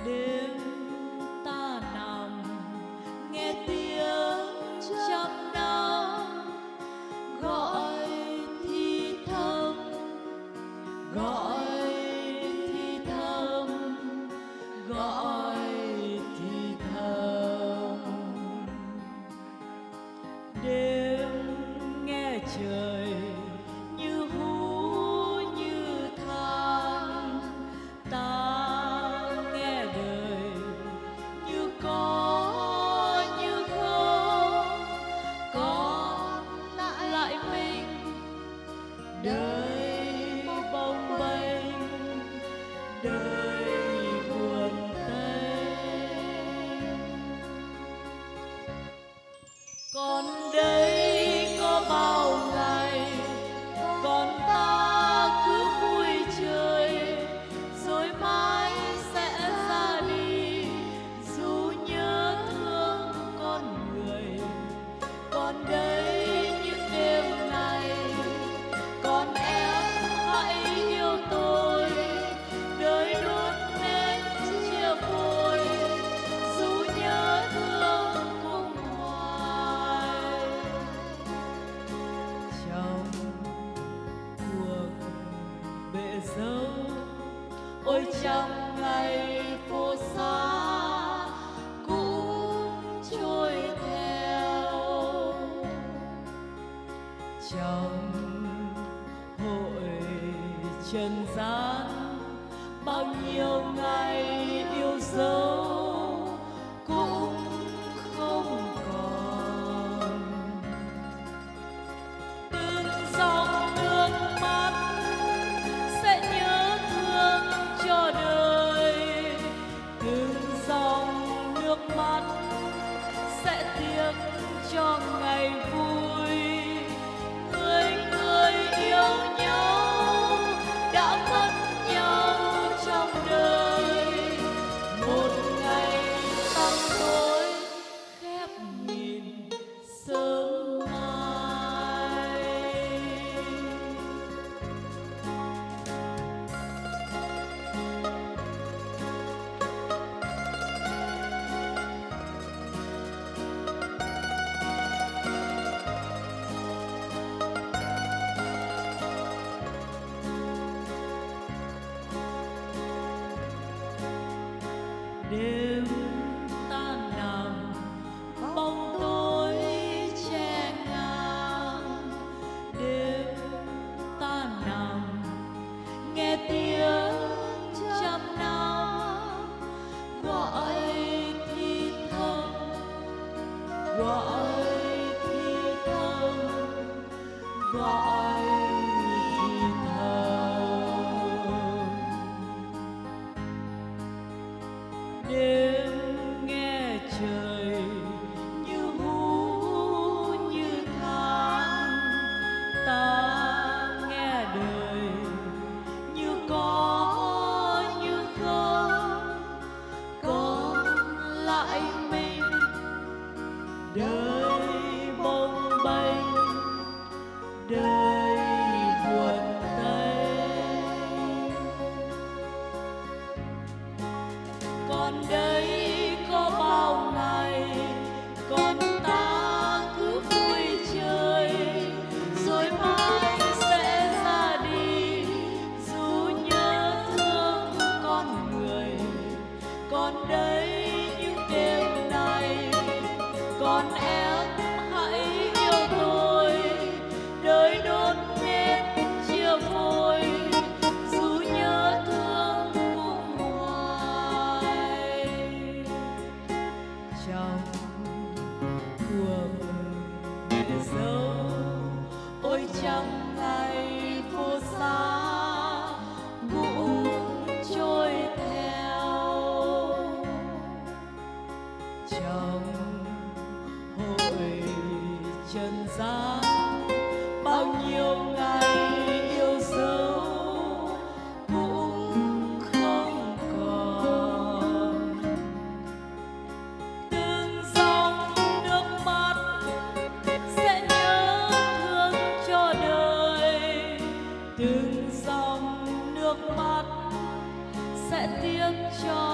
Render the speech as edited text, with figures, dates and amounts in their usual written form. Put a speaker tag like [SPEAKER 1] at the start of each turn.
[SPEAKER 1] Đêm ta nằm nghe tiếng trăm năm gọi thì thầm, gọi thì thầm, gọi thì thầm. Đêm nghe trời như hú như than, ta nghe đời như có như không, còn lại mình đời bồng bềnh, đời buồn tênh. Còn đây có bao ngày còn ta cứ vui chơi, rồi mai sẽ ra đi dù nhớ thương con người. Còn đây những đêm này còn em hãy yêu tôi, đời luôn nên chia phôi dù nhớ thương cùng hoài. Trong cuộc bể dâu ôi trăm ngày phố xa cũng trôi theo. Trong hội trần gian bao nhiêu ngày yêu dấu cũng không còn. Từng dòng nước mắt sẽ nhớ thương cho đời, từng dòng nước mắt sẽ tiếc cho ngày vui. Người người yêu nhau đã mất nhau trong đời, một ngày tăm tối khép nhìn sớm mai. Đêm ta nằm bóng tối che ngang, đêm ta nằm nghe tiếng trăm năm gọi thì thầm, gọi thì thầm, gọi thì thầm. Đêm nghe trời như hú như than, ta nghe đời như có như không, còn lại mình đời bồng bềnh, đời buồn tênh. Còn đây có bao ngày còn ta cứ vui chơi, rồi mai sẽ ra đi dù nhớ thương con người. Còn đây những đêm này còn em hãy yêu tôi, đời đốt nên chia phôi dù nhớ thương cùng hoài. Trong cuộc bể dâu ôi trăm ngày phố xa cũng trôi theo. Trong hội trần gian bao nhiêu ngày yêu dấu cũng không còn. Từng dòng nước mắt sẽ nhớ thương cho đời, từng dòng nước mắt sẽ tiếc cho